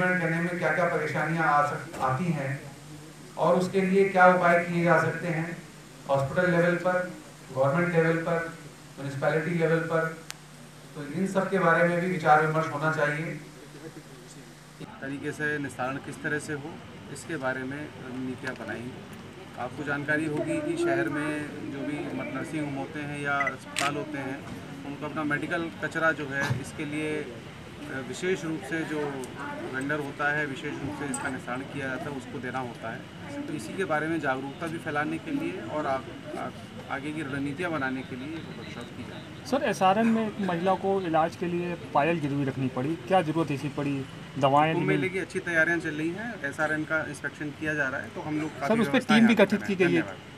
Implement करने में क्या क्या परेशानियां आती हैं और उसके लिए क्या उपाय किए जा सकते हैं हॉस्पिटल लेवल पर, गवर्नमेंट लेवल पर, म्यूनिसिपैलिटी लेवल पर, तो इन सब के बारे में भी विचार विमर्श होना चाहिए। तरीके से निस्तारण किस तरह से हो, इसके बारे में रणनीतियाँ बनाएंगे। आपको जानकारी होगी कि शहर में जो भी नर्सिंग होम होते हैं या अस्पताल होते हैं, उनको अपना मेडिकल कचरा जो है इसके लिए विशेष रूप से जो वेंडर होता है, विशेष रूप से इसका निस्तारण किया जाता है, उसको देना होता है। तो इसी के बारे में जागरूकता भी फैलाने के लिए और आगे की रणनीतियाँ बनाने के लिए वर्कशॉप की जाए। सर, एसआरएन में एक महिला को इलाज के लिए पायल गिरवी रखनी पड़ी, क्या ज़रूरत ऐसी पड़ी? दवाएं कुंभ नहीं मेले मिली। की अच्छी तैयारियां चल रही हैं, एसआरएन का इंस्पेक्शन किया जा रहा है, तो हम लोग सर, उस पर टीम भी गठित की गई है।